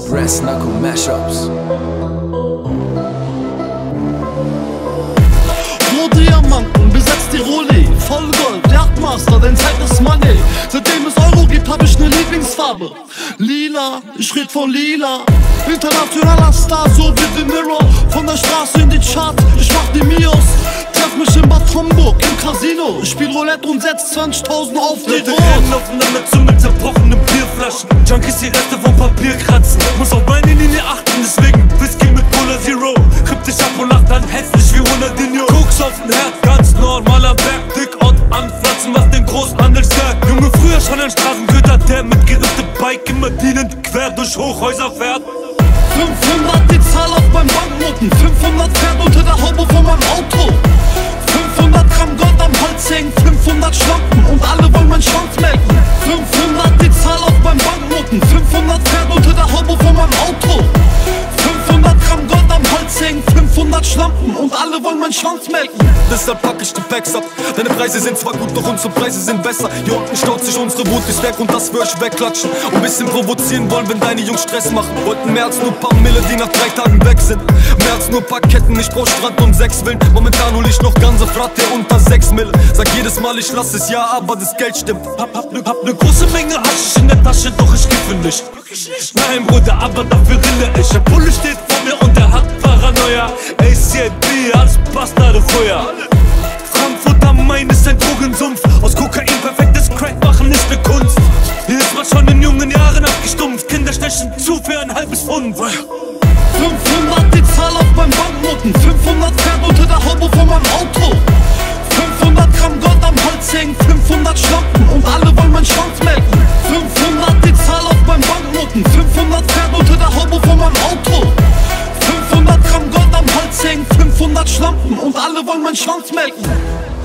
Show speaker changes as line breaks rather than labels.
Brass Knuckle Mashups.
Diamanten, besetzt die Rolli, Vollgold, Jagdmaster, denn Zeit ist Money. Seitdem es Euro gibt, hab ich ne Lieblingsfarbe. Lila, ich red von lila. Internationaler Star, so wie De Niro. Von der Straße in die Charts, ich mach die Mios. Treff mich in Bad Homburg, im Casino. Ich spiel Roulette und setz 20.000 auf die
Leute rennen aufeinander zu mit zerbrochenen Bierflaschen. Junkies die Reste vom Papier kratzen. Muss auf meine Linie achten, deswegen Whisky mit Cola Zero. Ripp dich ab und lach dann hässlich wie Ronaldinho. Koks auf den Herd, ganz normaler Berg. Dickort anpflanzen, macht den Großhandel stark. Junge, früher schon ein Straßenköter, der mit geripptem Bike immer dienend quer durch Hochhäuser fährt.
500 die Zahl auf meinem Banknoten, 500 fährt unter der Haube von meinem Auto. 500 Gramm Gold am Hals hängen, 500 Schlampen und alle wollen meinen Schwanz melken. 500 die Zahl auf meinem Banknoten, 500 fährt unter der Haube von meinem Auto. 500 Gramm Gold am Hals hängen, 500 Schlampen und alle wollen meinen Schwanz melken.
Deshalb pack ich die Packs ab. Deine Preise sind zwar gut, doch unsere Preise sind besser. Hier unten staut sich unsere Wut durchs Werk und das für euch wegklatschen. Und bisschen provozieren wollen, wenn deine Jungs Stress machen. Wollten mehr als nur paar Mille, die nach 3 Tagen weg sind. Mehr als nur paar Ketten, ich brauch Strand und 6 Willen. Momentan hol ich noch ganze Fratte unter 6 Mille. Sag jedes Mal, ich lass es ja, aber das Geld stimmt.
Hab ne große Menge Haschisch in der Tasche, doch ich kiffe nicht. Nein, Bruder, aber dafür rille ich. Der Bulle steht vor mir und der hat Paranoia. ACAB, alles Bastarde Feuer. Frankfurt am Main ist ein Drogensumpf. Aus Kokain perfektes Crack machen ist ne Kunst. Hier ist man schon in jungen Jahren abgestumpft. Kinder stechen zu für ein halbes Pfund.
500 die Zahl auf meinem Banknoten, 500 fährt unter der Haube von meinem Auto. 500 Gramm Gold am Hals hängen, 500 Schlampen und alle wollen meinen Schwanz melken. 500 die Zahl auf meinem Banknoten, 500 fährt unter der Haube von meinem Auto. 500 Gramm Gold am Hals hängen, 500 Schlampen und alle wollen meinen Schwanz melken.